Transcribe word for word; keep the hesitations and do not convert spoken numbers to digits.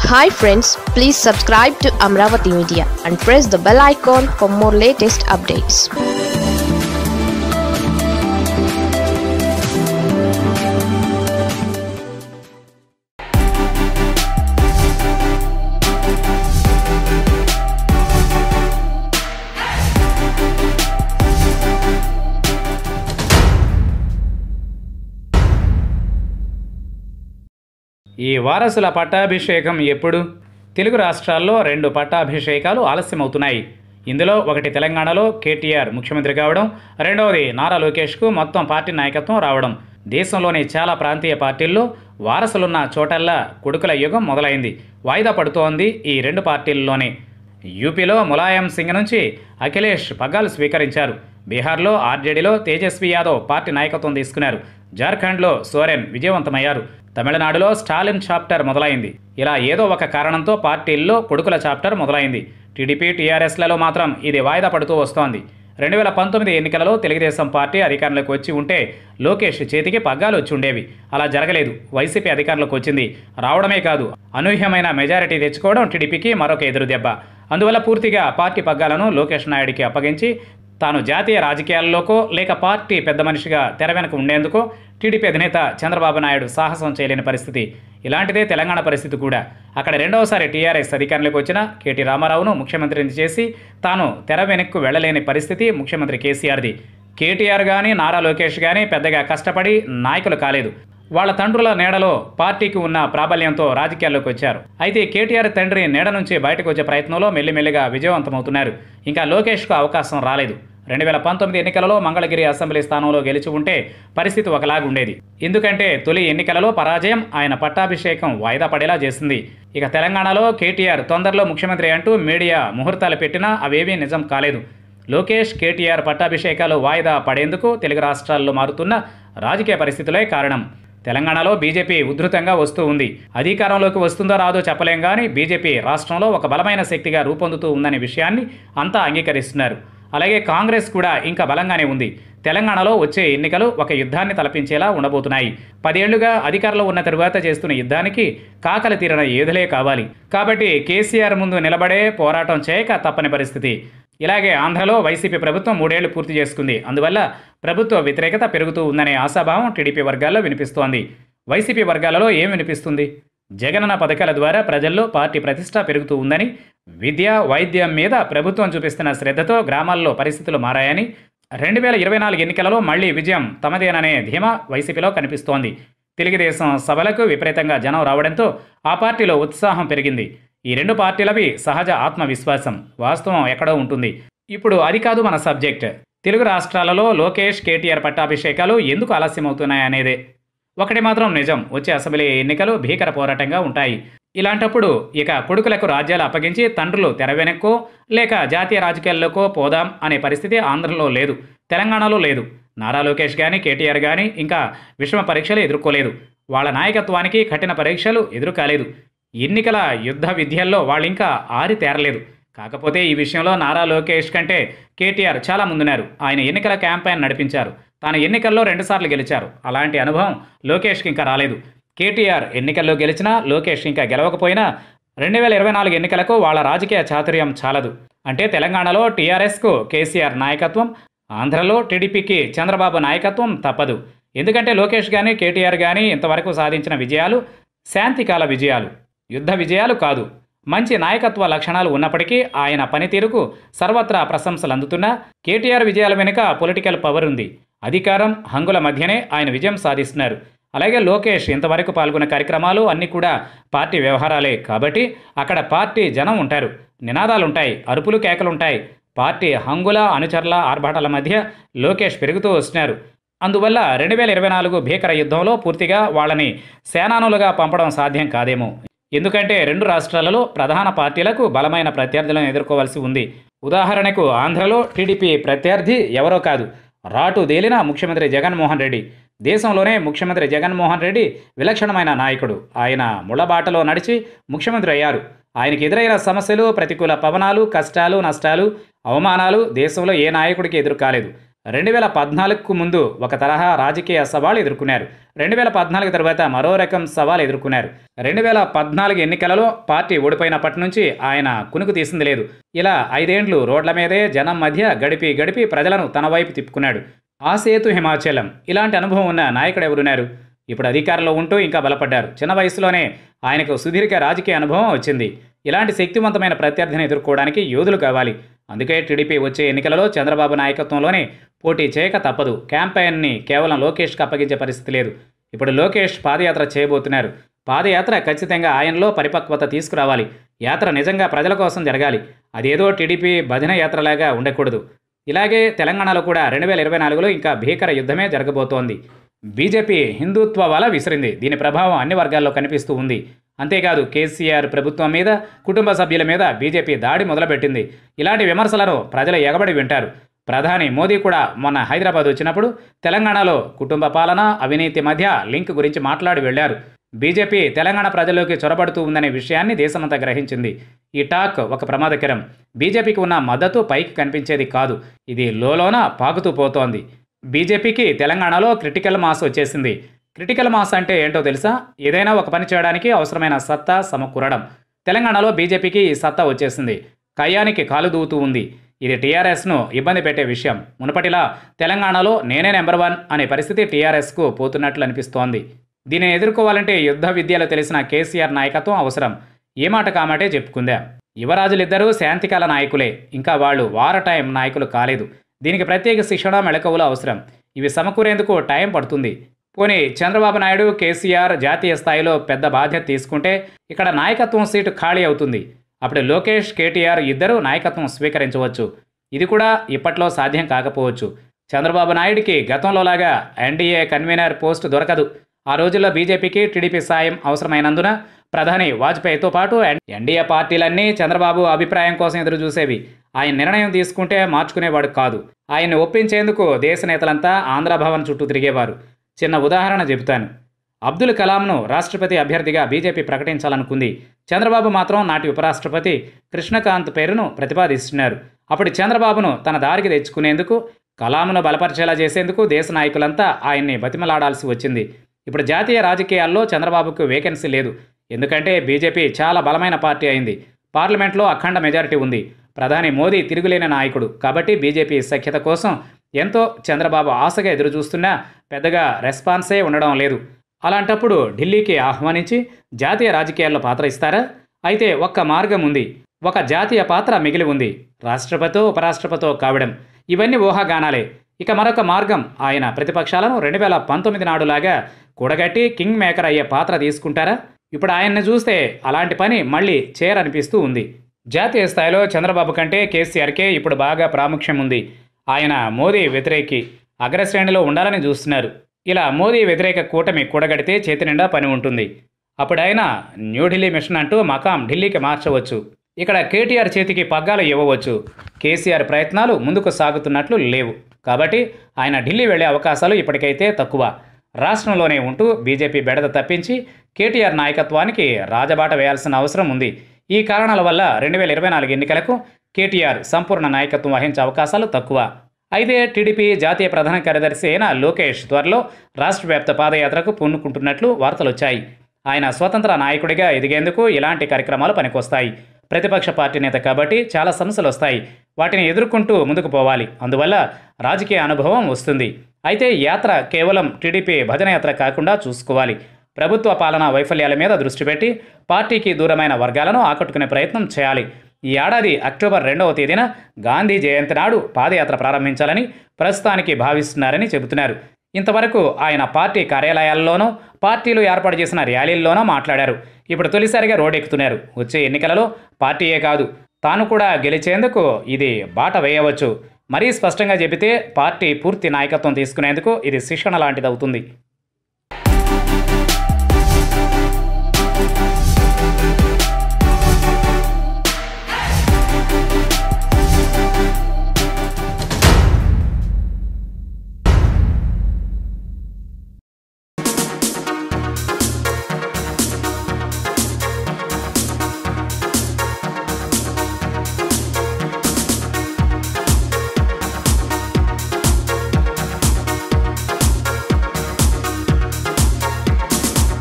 Hi friends, please subscribe to Amaravathi Media and press the bell icon for more latest updates. ఈ వారసుల పట్టాభిషేకం ఎప్పుడు? తెలుగు రాష్ట్రాల్లో రెండు పట్టాభిషేకాలు ఆలస్యమవుతున్నాయి. ఇందులో ఒకటి తెలంగాణలో కేటీఆర్ ముఖ్యమంత్రి కావడం, రెండవది నారా లోకేష్కు మొత్తం పార్టీ నాయకత్వం రావడం. దేశంలోని చాలా ప్రాంతీయ పార్టీల్లో వారసులున్న చోటల్లా కొడుకుల యుగం మొదలైంది. వాయిదా పడుతోంది ఈ రెండు పార్టీల్లోనే. యూపీలో ములాయం సింగ్ నుంచి అఖిలేష్ పగ్గాలు స్వీకరించారు. బీహార్లో ఆర్జేడీలో తేజస్వి యాదవ్ పార్టీ నాయకత్వం తీసుకున్నారు. జార్ఖండ్లో సోరెన్ విజయవంతమయ్యారు. తమిళనాడులో స్టాలిన్ చాప్టర్ మొదలైంది. ఇలా ఏదో ఒక కారణంతో పార్టీల్లో కొడుకుల చాప్టర్ మొదలైంది. టీడీపీ టీఆర్ఎస్లలో మాత్రం ఇది వాయిదా పడుతూ వస్తోంది. రెండు వేల పంతొమ్మిది ఎన్నికలలో తెలుగుదేశం పార్టీ అధికారంలోకి వచ్చి ఉంటే లోకేష్ చేతికి పగ్గాలు వచ్చి ఉండేవి. అలా జరగలేదు. వైసీపీ అధికారంలోకి వచ్చింది. రావడమే కాదు, అనూహ్యమైన మెజారిటీ తెచ్చుకోవడం టీడీపీకి మరొక ఎదురు దెబ్బ. అందువల్ల పూర్తిగా పార్టీ పగ్గాలను లోకేష్ నాయుడికి అప్పగించి తాను జాతీయ రాజకీయాల్లోకో లేక పార్టీ పెద్ద మనిషిగా తెర వెనక ఉండేందుకో టీడీపీ అధినేత చంద్రబాబు నాయుడు సాహసం చేయలేని పరిస్థితి. ఇలాంటిదే తెలంగాణ పరిస్థితి కూడా. అక్కడ రెండవసారి టీఆర్ఎస్ అధికారంలోకి వచ్చిన కేటీ రామారావును ముఖ్యమంత్రిని చేసి తాను తెర వెనక్కు వెళ్లలేని పరిస్థితి ముఖ్యమంత్రి కేసీఆర్ది. కేటీఆర్ కానీ నారా లోకేష్ కానీ పెద్దగా కష్టపడి నాయకులు కాలేదు. వాళ్ళ తండ్రుల నీడలో పార్టీకి ఉన్న ప్రాబల్యంతో రాజకీయాల్లోకి వచ్చారు. అయితే కేటీఆర్ తండ్రి నీడ నుంచి బయటకు వచ్చే ప్రయత్నంలో మెల్లిమెల్లిగా విజయవంతమవుతున్నారు. ఇంకా లోకేష్కు అవకాశం రాలేదు. రెండు వేల పంతొమ్మిది ఎన్నికలలో మంగళగిరి అసెంబ్లీ స్థానంలో గెలిచి ఉంటే పరిస్థితి ఒకలాగుండేది. ఎందుకంటే తొలి ఎన్నికలలో పరాజయం ఆయన పట్టాభిషేకం వాయిదా పడేలా చేసింది. ఇక తెలంగాణలో కేటీఆర్ తొందరలో ముఖ్యమంత్రి అంటూ మీడియా ముహూర్తాలు పెట్టినా అవేవీ నిజం కాలేదు. లోకేష్ కేటీఆర్ పట్టాభిషేకాలు వాయిదా పడేందుకు తెలుగు రాష్ట్రాల్లో మారుతున్న రాజకీయ పరిస్థితులే కారణం. తెలంగాణలో బీజేపీ ఉధృతంగా వస్తూ ఉంది. అధికారంలోకి వస్తుందో రాదో చెప్పలేం కానీ బీజేపీ రాష్ట్రంలో ఒక బలమైన శక్తిగా రూపొందుతూ ఉందనే విషయాన్ని అంతా అంగీకరిస్తున్నారు. అలాగే కాంగ్రెస్ కూడా ఇంకా బలంగానే ఉంది. తెలంగాణలో వచ్చే ఎన్నికలు ఒక యుద్ధాన్ని తలపించేలా ఉండబోతున్నాయి. పదేళ్లుగా అధికారంలో ఉన్న తరువాత చేస్తున్న యుద్ధానికి కాకలు తీరిన ఏదులే కావాలి. కాబట్టి కేసీఆర్ ముందు నిలబడే పోరాటం చేయక తప్పని పరిస్థితి. ఇలాగే ఆంధ్రలో వైసీపీ ప్రభుత్వం మూడేళ్లు పూర్తి చేసుకుంది. అందువల్ల ప్రభుత్వ వ్యతిరేకత పెరుగుతూ ఉందనే ఆశాభావం టీడీపీ వర్గాల్లో వినిపిస్తోంది. వైసీపీ వర్గాలలో ఏం వినిపిస్తుంది? జగనన్న పథకాల ద్వారా ప్రజల్లో పార్టీ ప్రతిష్ట పెరుగుతూ ఉందని, విద్య వైద్యం మీద ప్రభుత్వం చూపిస్తున్న శ్రద్ధతో గ్రామాల్లో పరిస్థితులు మారాయని, రెండు వేల ఇరవై నాలుగు ఎన్నికలలో మళ్లీ విజయం తమదేననే ధీమా వైసీపీలో కనిపిస్తోంది. తెలుగుదేశం సభలకు విపరీతంగా జనం రావడంతో ఆ పార్టీలో ఉత్సాహం పెరిగింది. ఈ రెండు పార్టీలవి సహజ ఆత్మవిశ్వాసం, వాస్తవం ఎక్కడో ఉంటుంది. ఇప్పుడు అది కాదు మన సబ్జెక్ట్. తెలుగు రాష్ట్రాలలో లోకేష్ కేటీఆర్ పట్టాభిషేకాలు ఎందుకు ఆలస్యమవుతున్నాయనేదే. ఒకటి మాత్రం నిజం, వచ్చే అసెంబ్లీ ఎన్నికలు భీకర పోరాటంగా ఉంటాయి. ఇలాంటప్పుడు ఇక కొడుకులకు రాజ్యాలు అప్పగించి తండ్రులు తెర వెనక్కో లేక జాతీయ రాజకీయాల్లోకో పోదాం అనే పరిస్థితి ఆంధ్రలో లేదు, తెలంగాణలో లేదు. నారా లోకేష్ కానీ కేటీఆర్ కానీ ఇంకా విషమ పరీక్షలు ఎదుర్కోలేదు. వాళ్ళ నాయకత్వానికి కఠిన పరీక్షలు ఎదురుకాలేదు. ఎన్నికల యుద్ధ విద్యల్లో వాళ్ళింకా ఆరి తేరలేదు. కాకపోతే ఈ విషయంలో నారా లోకేష్ కంటే కేటీఆర్ చాలా ముందున్నారు. ఆయన ఎన్నికల క్యాంపెయిన్ నడిపించారు. తాను ఎన్నికల్లో రెండుసార్లు గెలిచారు. అలాంటి అనుభవం లోకేష్కి ఇంకా రాలేదు. కేటీఆర్ ఎన్నికల్లో గెలిచినా లోకేష్ ఇంకా గెలవకపోయినా రెండు వేల ఇరవై నాలుగు ఎన్నికలకు వాళ్ళ రాజకీయ చాతుర్యం చాలదు. అంటే తెలంగాణలో టీఆర్ఎస్కు కేసీఆర్ నాయకత్వం, ఆంధ్రలో టీడీపీకి చంద్రబాబు నాయకత్వం తప్పదు. ఎందుకంటే లోకేష్ కానీ కేటీఆర్ కానీ ఇంతవరకు సాధించిన విజయాలు శాంతికాల విజయాలు, యుద్ధ విజయాలు కాదు. మంచి నాయకత్వ లక్షణాలు ఉన్నప్పటికీ ఆయన పనితీరుకు సర్వత్రా ప్రశంసలు అందుతున్నా కేటీఆర్ విజయాల వెనుక పొలిటికల్ పవర్ ఉంది. అధికారం హంగుల మధ్యనే ఆయన విజయం సాధిస్తున్నారు. అలాగే లోకేష్ ఇంతవరకు పాల్గొన్న కార్యక్రమాలు అన్నీ కూడా పార్టీ వ్యవహారాలే. కాబట్టి అక్కడ పార్టీ జనం ఉంటారు, నినాదాలుంటాయి, అరుపులు కేకలుంటాయి. పార్టీ హంగుల అనుచరుల ఆర్భాటాల మధ్య లోకేష్ పెరుగుతూ వస్తున్నారు. అందువల్ల రెండు వేల ఇరవై నాలుగు భీకర యుద్ధంలో పూర్తిగా వాళ్ళని సేనానులుగా పంపడం సాధ్యం కాదేమో. ఎందుకంటే రెండు రాష్ట్రాలలో ప్రధాన పార్టీలకు బలమైన ప్రత్యర్థులను ఎదుర్కోవాల్సి ఉంది. ఉదాహరణకు ఆంధ్రలో టీడీపీ ప్రత్యర్థి ఎవరో కాదు, రాటు దేలిన ముఖ్యమంత్రి జగన్మోహన్ రెడ్డి. దేశంలోనే ముఖ్యమంత్రి జగన్మోహన్ రెడ్డి విలక్షణమైన నాయకుడు. ఆయన ముళ్ళబాటలో నడిచి ముఖ్యమంత్రి అయ్యారు. ఆయనకి ఎదురైన సమస్యలు, ప్రతికూల పవనాలు, కష్టాలు, నష్టాలు, అవమానాలు దేశంలో ఏ నాయకుడికి ఎదురు కాలేదు. రెండు వేల పద్నాలుగుకు ముందు ఒక తరహా రాజకీయ సవాల్ ఎదుర్కొన్నారు. రెండు వేల పద్నాలుగు తర్వాత మరో రకం సవాల్ ఎదుర్కొన్నారు. రెండు వేల పద్నాలుగు ఎన్నికలలో పార్టీ ఓడిపోయినప్పటి నుంచి ఆయన కునుకు తీసింది లేదు. ఇలా ఐదేండ్లు రోడ్ల మీదే జనం మధ్య గడిపి గడిపి ప్రజలను తన వైపు తిప్పుకున్నాడు. ఆ సేతు హిమాచలం. ఇలాంటి అనుభవం ఉన్న నాయకుడు ఎవరున్నారు? ఇప్పుడు అధికారంలో ఉంటూ ఇంకా బలపడ్డారు. చిన్న వయసులోనే ఆయనకు సుదీర్ఘ రాజకీయ అనుభవం వచ్చింది. ఇలాంటి శక్తివంతమైన ప్రత్యర్థిని ఎదుర్కోవడానికి యోధులు కావాలి. అందుకే టీడీపీ వచ్చే ఎన్నికలలో చంద్రబాబు నాయకత్వంలోనే పోటీ చేయక తప్పదు. క్యాంపెయిన్ని కేవలం లోకేష్కి అప్పగించే పరిస్థితి లేదు. ఇప్పుడు లోకేష్ పాదయాత్ర చేయబోతున్నారు. పాదయాత్ర ఖచ్చితంగా ఆయనలో పరిపక్వత తీసుకురావాలి. యాత్ర నిజంగా ప్రజల కోసం జరగాలి. అదేదో టీడీపీ భజన యాత్రలాగా ఉండకూడదు. ఇలాగే తెలంగాణలో కూడా రెండు వేల ఇరవై నాలుగులో ఇంకా భీకర యుద్ధమే జరగబోతోంది. బీజేపీ హిందుత్వ వల విసిరింది. దీని ప్రభావం అన్ని వర్గాల్లో కనిపిస్తూ ఉంది. అంతేకాదు కేసీఆర్ ప్రభుత్వం మీద, కుటుంబ సభ్యుల మీద బీజేపీ దాడి మొదలుపెట్టింది. ఇలాంటి విమర్శలను ప్రజలు ఎగబడి వింటారు. ప్రధాని మోదీ కూడా మొన్న హైదరాబాద్ వచ్చినప్పుడు తెలంగాణలో కుటుంబ పాలన, అవినీతి మధ్య లింక్ గురించి మాట్లాడి వెళ్లారు. బీజేపీ తెలంగాణ ప్రజల్లోకి చొరబడుతూ ఉందనే విషయాన్ని దేశమంతా గ్రహించింది. ఈ టాక్ ఒక ప్రమాదకరం. బీజేపీకి ఉన్న మద్దతు పైకి కనిపించేది కాదు. ఇది లోలోన పాకుతూ పోతోంది. బీజేపీకి తెలంగాణలో క్రిటికల్ మాస్ వచ్చేసింది. క్రిటికల్ మాస్ అంటే ఏంటో తెలుసా? ఏదైనా ఒక పని చేయడానికి అవసరమైన సత్తా సమకూరడం. తెలంగాణలో బీజేపీకి ఈ సత్తా వచ్చేసింది. కయ్యానికి కాలు దూవుతూ ఉంది. ఇది టీఆర్ఎస్ను ఇబ్బంది పెట్టే విషయం. మునుపటిలా తెలంగాణలో నేనే నెంబర్ వన్ అనే పరిస్థితి టీఆర్ఎస్కు పోతున్నట్లు అనిపిస్తోంది. దీనిని ఎదుర్కోవాలంటే యుద్ధ విద్యలు తెలిసిన కేసీఆర్ నాయకత్వం అవసరం. ఏ మాట కామాటే చెప్పుకుందాం. యువరాజులిద్దరూ శాంతికాల నాయకులే. ఇంకా వాళ్ళు వార టైం నాయకులు కాలేదు. దీనికి ప్రత్యేక శిక్షణ, మెళకువలు అవసరం. ఇవి సమకూరేందుకు టైం పడుతుంది. పోనీ చంద్రబాబు నాయుడు, కేసీఆర్ జాతీయ స్థాయిలో పెద్ద బాధ్యత తీసుకుంటే ఇక్కడ నాయకత్వం సీటు ఖాళీ అవుతుంది. అప్పుడు లోకేష్, కేటీఆర్ ఇద్దరూ నాయకత్వం స్వీకరించవచ్చు. ఇది కూడా ఇప్పట్లో సాధ్యం కాకపోవచ్చు. చంద్రబాబు నాయుడికి గతంలోలాగా ఎన్డీఏ కన్వీనర్ పోస్టు దొరకదు. ఆ రోజుల్లో బీజేపీకి టీడీపీ సాయం అవసరమైనందున ప్రధాని వాజ్పేయితో పాటు ఎన్డీఏ పార్టీలన్నీ చంద్రబాబు అభిప్రాయం కోసం ఎదురు చూసేవి. ఆయన నిర్ణయం తీసుకుంటే మార్చుకునేవాడు కాదు. ఆయన్ని ఒప్పించేందుకు దేశ నేతలంతా ఆంధ్రభవన్ చుట్టూ తిరిగేవారు. చిన్న ఉదాహరణ చెబుతాను. అబ్దుల్ కలాంను రాష్ట్రపతి అభ్యర్థిగా బీజేపీ ప్రకటించాలనుకుంది. చంద్రబాబు మాత్రం నాటి ఉపరాష్ట్రపతి కృష్ణకాంత్ పేరును ప్రతిపాదిస్తున్నారు. అప్పుడు చంద్రబాబును తన దారికి తెచ్చుకునేందుకు, కలాంను బలపరిచేలా చేసేందుకు దేశ నాయకులంతా ఆయన్ని బతిమలాడాల్సి వచ్చింది. ఇప్పుడు జాతీయ రాజకీయాల్లో చంద్రబాబుకు వేకెన్సీ లేదు. ఎందుకంటే బీజేపీ చాలా బలమైన పార్టీ అయింది. పార్లమెంట్లో అఖండ మెజారిటీ ఉంది. ప్రధాని మోదీ తిరుగులేని నాయకుడు. కాబట్టి బీజేపీ సఖ్యత కోసం ఎంతో చంద్రబాబు ఆశగా ఎదురుచూస్తున్నా పెద్దగా రెస్పాన్సే ఉండడం లేదు. అలాంటప్పుడు ఢిల్లీకి ఆహ్వానించి జాతీయ రాజకీయాల్లో పాత్ర ఇస్తారా? అయితే ఒక్క మార్గం ఉంది. ఒక జాతీయ పాత్ర మిగిలి ఉంది. రాష్ట్రపతో, ఉపరాష్ట్రపతో కావడం. ఇవన్నీ ఊహాగానాలే. ఇక మరొక మార్గం, ఆయన ప్రతిపక్షాలను రెండు వేల పంతొమ్మిది నాడులాగా కూడగట్టి కింగ్ మేకర్ అయ్యే పాత్ర తీసుకుంటారా? ఇప్పుడు ఆయన్ని చూస్తే అలాంటి పని మళ్ళీ చేరనిపిస్తూ ఉంది. జాతీయ స్థాయిలో చంద్రబాబు కంటే కేసీఆర్కే ఇప్పుడు బాగా ప్రాముఖ్యం ఉంది. ఆయన మోదీ వ్యతిరేకి అగ్రశ్రేణిలో ఉండాలని చూస్తున్నారు. ఇలా మోదీ వ్యతిరేక కూటమి కూడగడితే చేతి నిండా పని ఉంటుంది. అప్పుడు ఆయన న్యూఢిల్లీ మిషన్ అంటూ మకాం ఢిల్లీకి మార్చవచ్చు. ఇక్కడ కేటీఆర్ చేతికి పగ్గాలు ఇవ్వవచ్చు. కేసీఆర్ ప్రయత్నాలు ముందుకు సాగుతున్నట్లు లేవు. కాబట్టి ఆయన ఢిల్లీ వెళ్లే అవకాశాలు ఇప్పటికైతే తక్కువ. రాష్ట్రంలోనే ఉంటూ బీజేపీ బెడద తప్పించి కేటీఆర్ నాయకత్వానికి రాజబాట వేయాల్సిన అవసరం ఉంది. ఈ కారణాల వల్ల రెండు వేల ఇరవై నాలుగు ఎన్నికలకు కేటీఆర్ సంపూర్ణ నాయకత్వం వహించే అవకాశాలు తక్కువ. అయితే టీడీపీ జాతీయ ప్రధాన కార్యదర్శి అయిన లోకేష్ త్వరలో రాష్ట్ర వ్యాప్త పాదయాత్రకు పూనుకుంటున్నట్లు వార్తలు వచ్చాయి. ఆయన స్వతంత్ర నాయకుడిగా ఎదిగేందుకు ఇలాంటి కార్యక్రమాలు పనికొస్తాయి. ప్రతిపక్ష పార్టీ నేత కాబట్టి చాలా సమస్యలు వస్తాయి. వాటిని ఎదుర్కొంటూ ముందుకు పోవాలి. అందువల్ల రాజకీయ అనుభవం వస్తుంది. అయితే యాత్ర కేవలం టీడీపీ భజన యాత్ర కాకుండా చూసుకోవాలి. ప్రభుత్వ పాలనా వైఫల్యాల మీద దృష్టి పెట్టి పార్టీకి దూరమైన వర్గాలను ఆకట్టుకునే ప్రయత్నం చేయాలి. ఈ ఏడాది అక్టోబర్ రెండవ తేదీన గాంధీ జయంతి నాడు పాదయాత్ర ప్రారంభించాలని ప్రస్తుతానికి భావిస్తున్నారని చెబుతున్నారు. ఇంతవరకు ఆయన పార్టీ కార్యాలయాల్లోనూ, పార్టీలు ఏర్పాటు చేసిన ర్యాలీల్లోనూ మాట్లాడారు. ఇప్పుడు తొలిసారిగా రోడ్డెక్కుతున్నారు. వచ్చే ఎన్నికలలో పార్టీయే కాదు, తాను కూడా గెలిచేందుకు ఇది బాట వేయవచ్చు. మరీ స్పష్టంగా చెబితే పార్టీ పూర్తి నాయకత్వం తీసుకునేందుకు ఇది శిక్షణ లాంటిదవుతుంది.